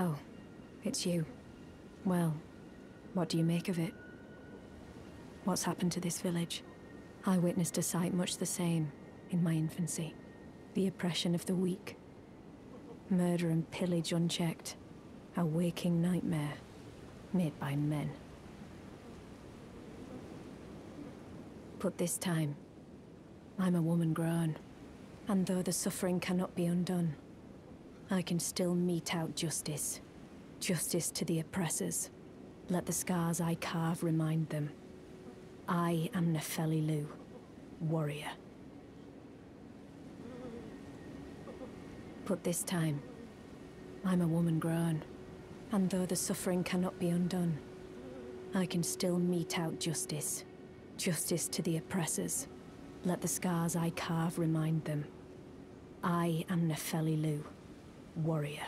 Oh, it's you. Well, what do you make of it? What's happened to this village? I witnessed a sight much the same in my infancy. The oppression of the weak. Murder and pillage unchecked. A waking nightmare made by men. But this time, I'm a woman grown. And though the suffering cannot be undone, I can still mete out justice. Justice to the oppressors. Let the scars I carve remind them. I am Nepheli Loux, warrior. But this time, I'm a woman grown. And though the suffering cannot be undone, I can still mete out justice. Justice to the oppressors. Let the scars I carve remind them. I am Nepheli Loux, warrior.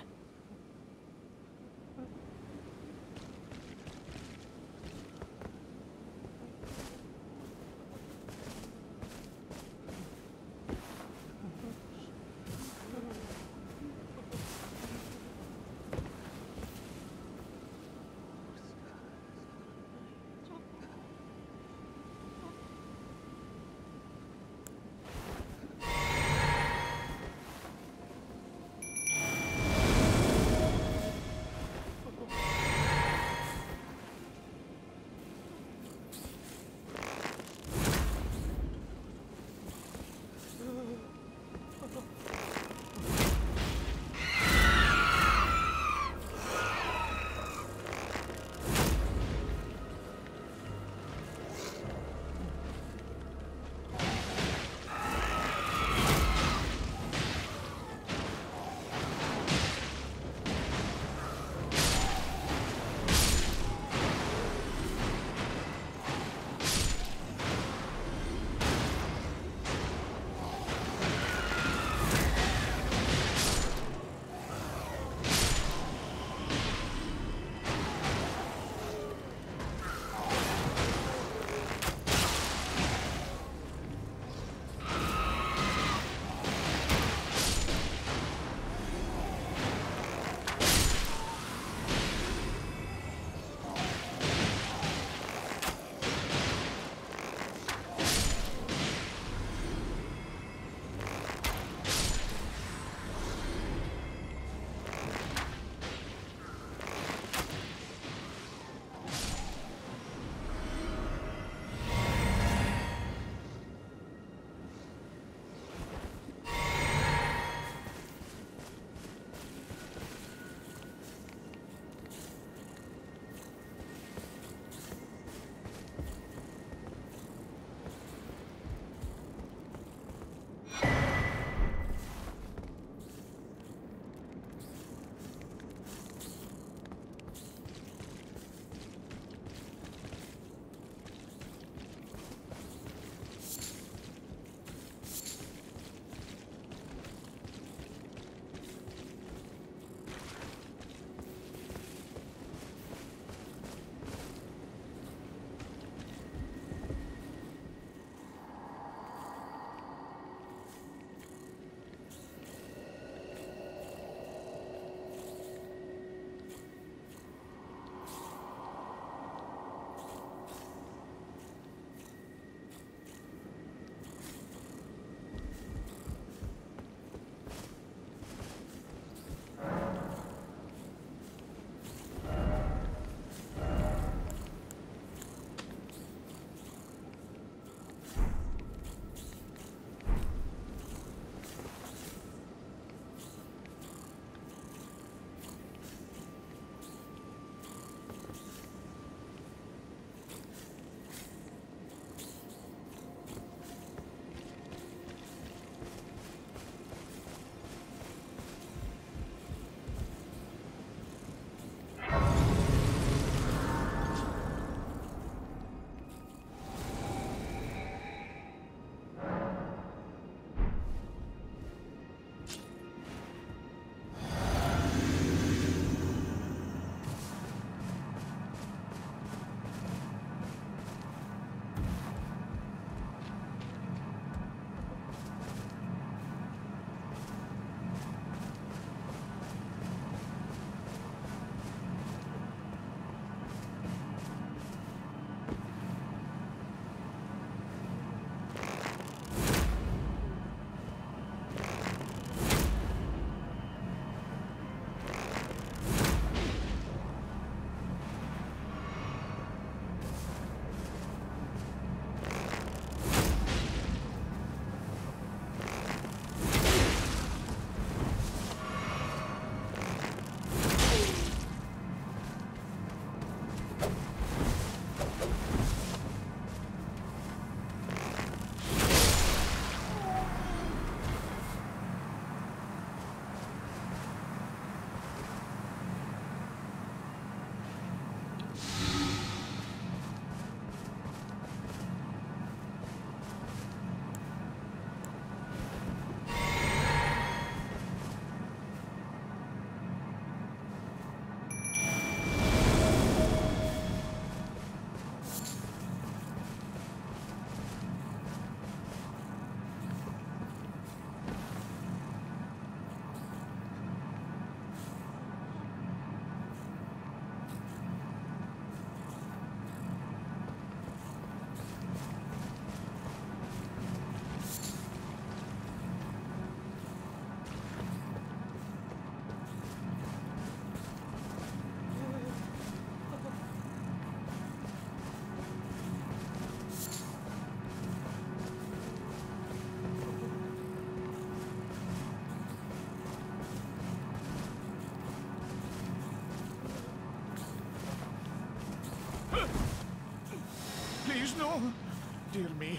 please, no. Dear me.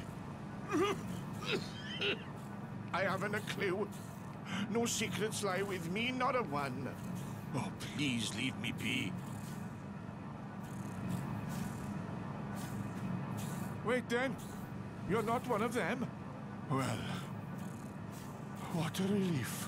I haven't a clue. No secrets lie with me, not a one. Oh, please leave me be. Wait then. You're not one of them? Well, what a relief.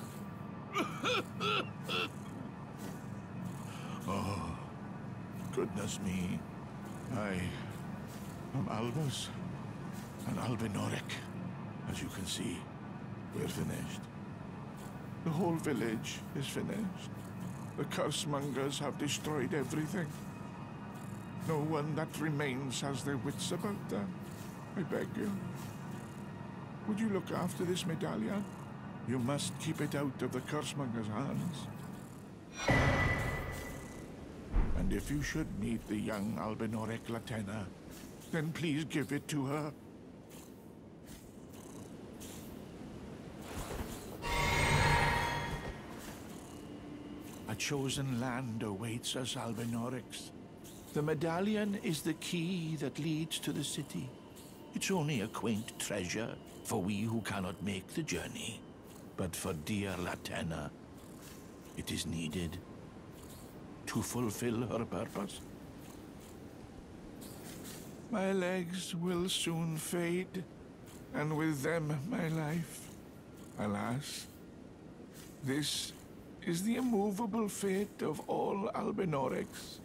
Oh, goodness me. I am Albus, an Albinauric. As you can see, we're finished. The whole village is finished. The cursemongers have destroyed everything. No one that remains has their wits about them. I beg you. Would you look after this medallion? You must keep it out of the cursemongers' hands. And if you should meet the young Albinauric Latenna, then please give it to her. A chosen land awaits us, Albinaurics. The medallion is the key that leads to the city. It's only a quaint treasure for we who cannot make the journey. But for dear Latenna, it is needed to fulfill her purpose. My legs will soon fade, and with them my life. Alas, this is the immovable fate of all Albinaurics.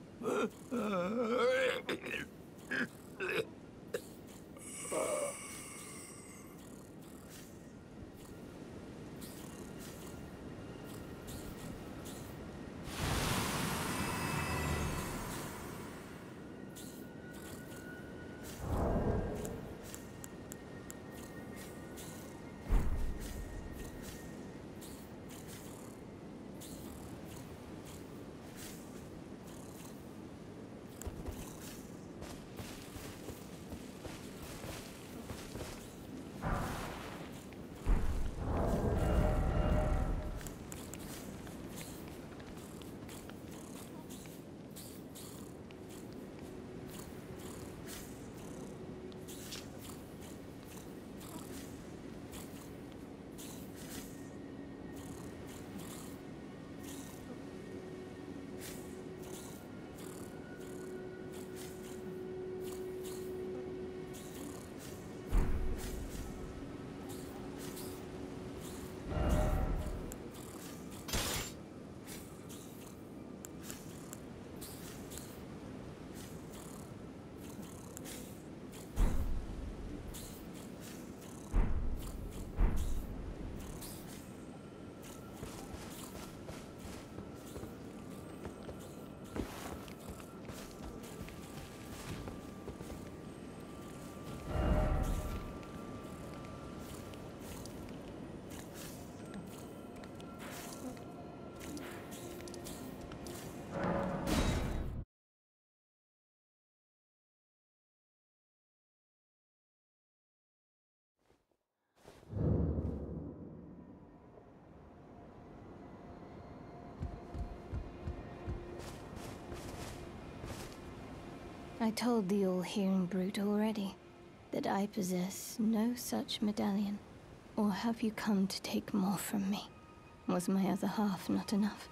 I told the all-hearing brute already that I possess no such medallion. Or have you come to take more from me? Was my other half not enough?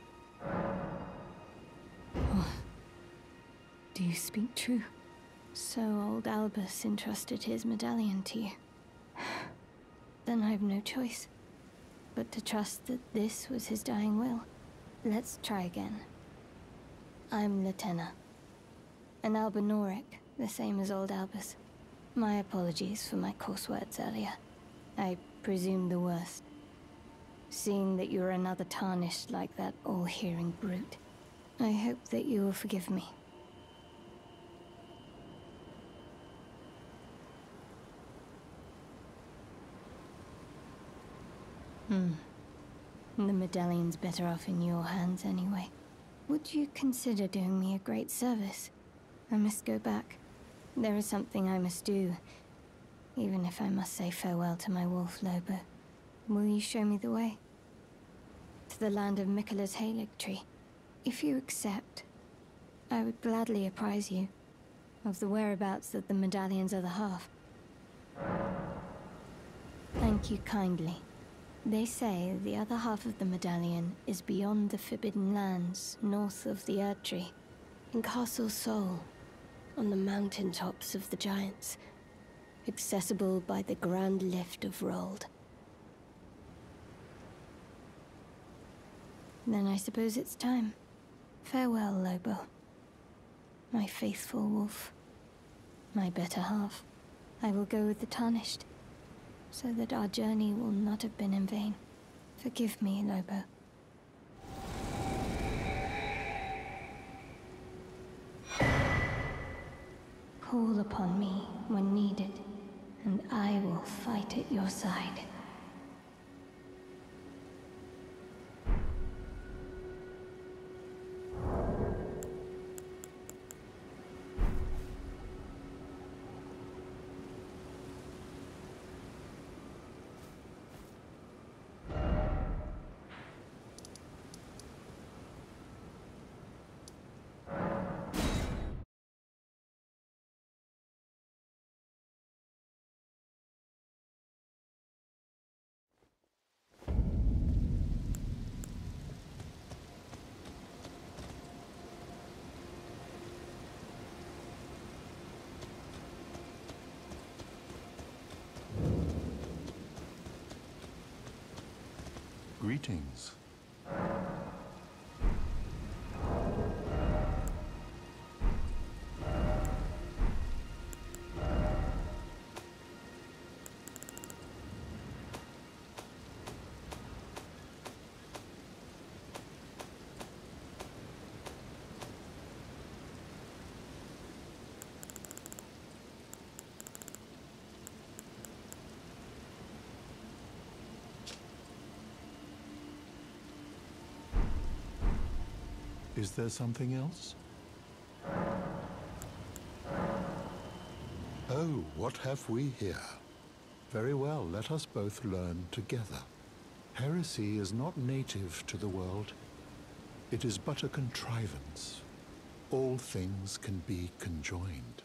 Oh. Do you speak true? So old Albus entrusted his medallion to you. Then I've no choice but to trust that this was his dying will. Let's try again. I'm Latenna. An Albinauric, the same as old Albus. My apologies for my coarse words earlier. I presume the worst. Seeing that you're another tarnished like that all-hearing brute, I hope that you will forgive me. The medallion's better off in your hands anyway. Would you consider doing me a great service? I must go back. There is something I must do, even if I must say farewell to my wolf Lobo. Will you show me the way? To the land of Omenkiller's Halig tree. If you accept, I would gladly apprise you. of the whereabouts of the medallion's other half. Thank you kindly. They say the other half of the medallion is beyond the Forbidden Lands, north of the Erdtree, in Castle Sol, on the mountaintops of the Giants, accessible by the Grand Lift of Rold. Then I suppose it's time. Farewell, Lobo. My faithful wolf. My better half. I will go with the Tarnished, so that our journey will not have been in vain. Forgive me, Lobo. Call upon me when needed, and I will fight at your side. Greetings. Is there something else? Oh, what have we here? Very well, let us both learn together. Heresy is not native to the world. It is but a contrivance. All things can be conjoined.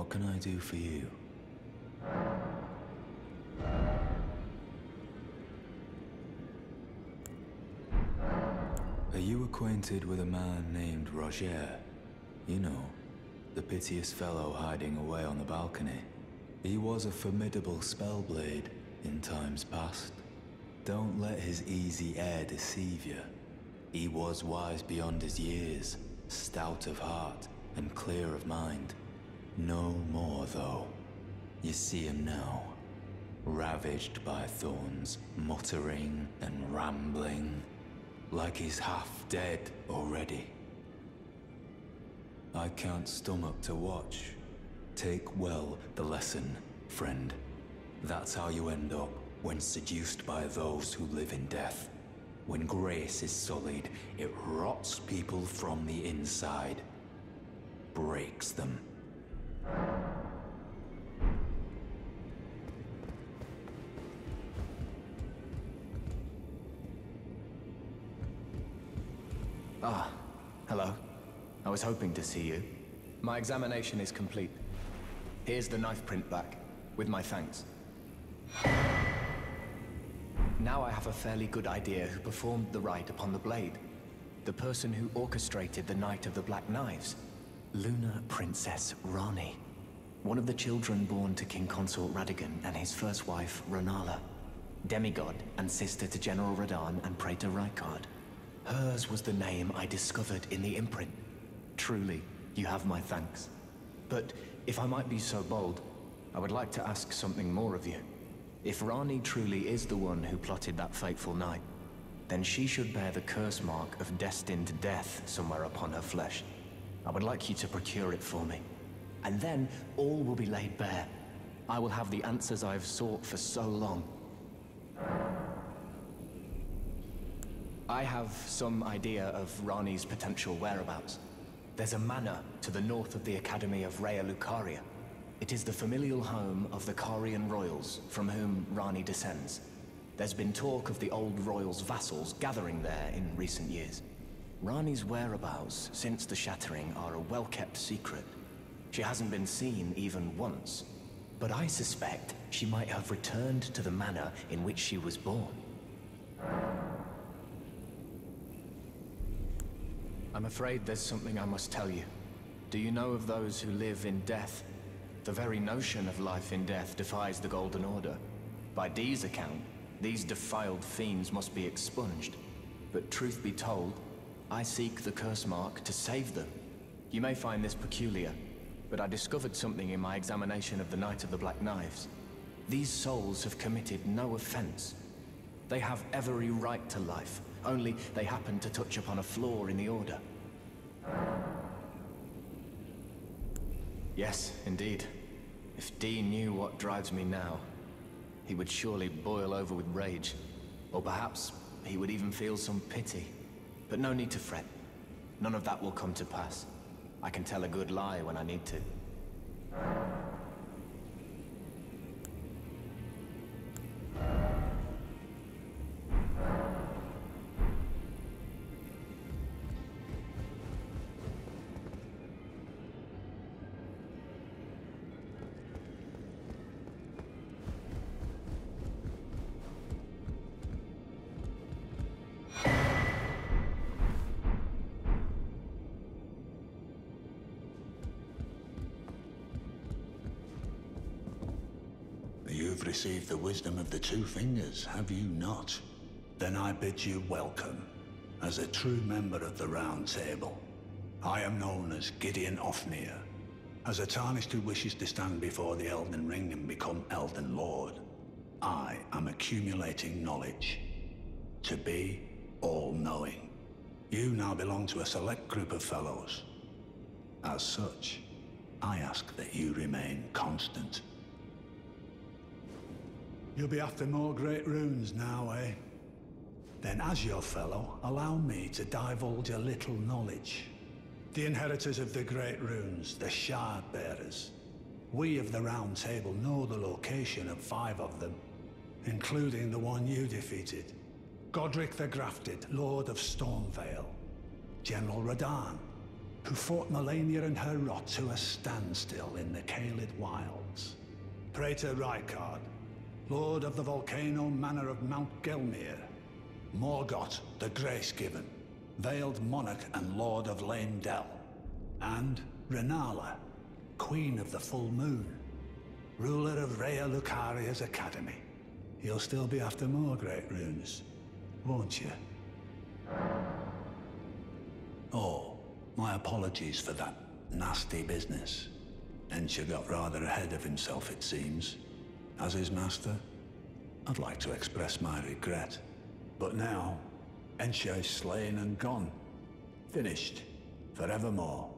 What can I do for you? Are you acquainted with a man named Rogier? You know, the piteous fellow hiding away on the balcony. He was a formidable spellblade in times past. Don't let his easy air deceive you. He was wise beyond his years, stout of heart and clear of mind. No more, though. You see him now, ravaged by thorns, muttering and rambling, like he's half dead already. I can't stomach to watch. Take well the lesson, friend. That's how you end up when seduced by those who live in death. When grace is sullied, it rots people from the inside. Breaks them. Ah, hello. I was hoping to see you. My examination is complete. Here's the knife print back, with my thanks. Now I have a fairly good idea who performed the rite upon the blade. The person who orchestrated the Night of the Black Knives. Lunar Princess Rani. One of the children born to King Consort Radigan and his first wife, Ronala. Demigod and sister to General Radahn and Praetor Rykard. Hers was the name I discovered in the imprint. Truly, you have my thanks. But if I might be so bold, I would like to ask something more of you. If Rani truly is the one who plotted that fateful night, then she should bear the curse mark of destined death somewhere upon her flesh. I would like you to procure it for me. And then all will be laid bare. I will have the answers I have sought for so long. I have some idea of Rani's potential whereabouts. There's a manor to the north of the Academy of Rea Lucaria. It is the familial home of the Carian royals, from whom Rani descends. There's been talk of the old royals' vassals gathering there in recent years. Rani's whereabouts since the Shattering are a well-kept secret. She hasn't been seen even once. But I suspect she might have returned to the manor in which she was born. I'm afraid there's something I must tell you. Do you know of those who live in death? The very notion of life in death defies the Golden Order. By Dee's account, these defiled fiends must be expunged. But truth be told, I seek the curse mark to save them. You may find this peculiar, but I discovered something in my examination of the Night of the Black Knives. These souls have committed no offense. They have every right to life, only they happen to touch upon a flaw in the Order. Yes, indeed. If Dee knew what drives me now, he would surely boil over with rage. Or perhaps he would even feel some pity. But no need to fret. None of that will come to pass. I can tell a good lie when I need to. You've received the wisdom of the Two Fingers, have you not? Then I bid you welcome, as a true member of the Roundtable. I am known as Gideon Ofnir. As a Tarnished who wishes to stand before the Elden Ring and become Elden Lord, I am accumulating knowledge. To be all-knowing. You now belong to a select group of fellows. As such, I ask that you remain constant. You'll be after more great runes now, eh? Then as your fellow, allow me to divulge a little knowledge. The inheritors of the great runes, the Shard Bearers. We of the Round Table know the location of 5 of them, including the one you defeated. Godric the Grafted, Lord of Stormvale. General Radahn, who fought Melania and her rot to a standstill in the Caelid Wilds. Praetor Rykard, Lord of the Volcano Manor of Mount Gelmir. Morgoth, the Grace-Given, Veiled Monarch and Lord of Leyndell. And Renala, Queen of the Full Moon, ruler of Rhea Lucaria's Academy. You'll still be after more great runes, won't you? Oh, my apologies for that nasty business. Ensha got rather ahead of himself, it seems. As his master, I'd like to express my regret. But now, Ensha is slain and gone. Finished. Forevermore.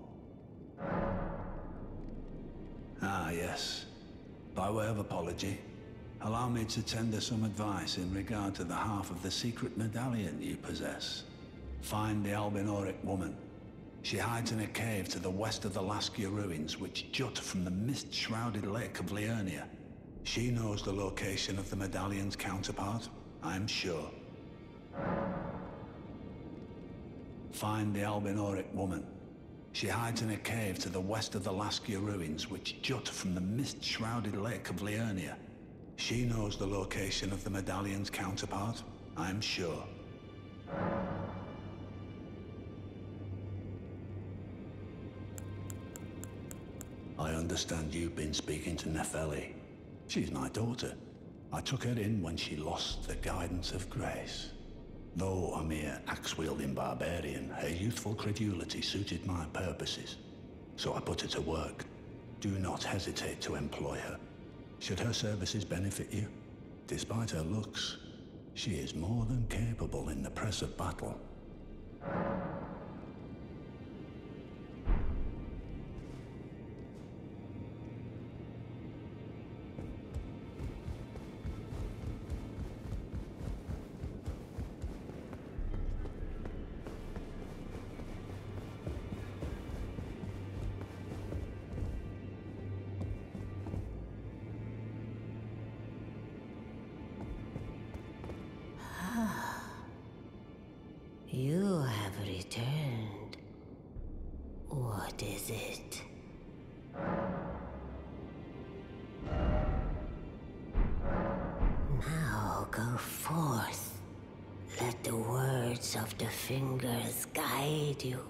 Ah, yes. By way of apology, allow me to tender some advice in regard to the half of the secret medallion you possess. Find the Albinauric woman. She hides in a cave to the west of the Laskia ruins, which jut from the mist-shrouded lake of Liurnia. She knows the location of the medallion's counterpart, I'm sure. Find the Albinauric woman. She hides in a cave to the west of the Laskia ruins, which jut from the mist-shrouded lake of Liurnia. She knows the location of the medallion's counterpart, I'm sure. I understand you've been speaking to Nepheli. She's my daughter. I took her in when she lost the guidance of grace. Though a mere axe-wielding barbarian, her youthful credulity suited my purposes. So I put her to work. Do not hesitate to employ her. Should her services benefit you, despite her looks, she is more than capable in the press of battle. You have returned. What is it? Now go forth. Let the words of the fingers guide you.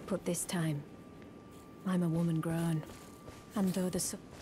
But this time, I'm a woman grown. And though the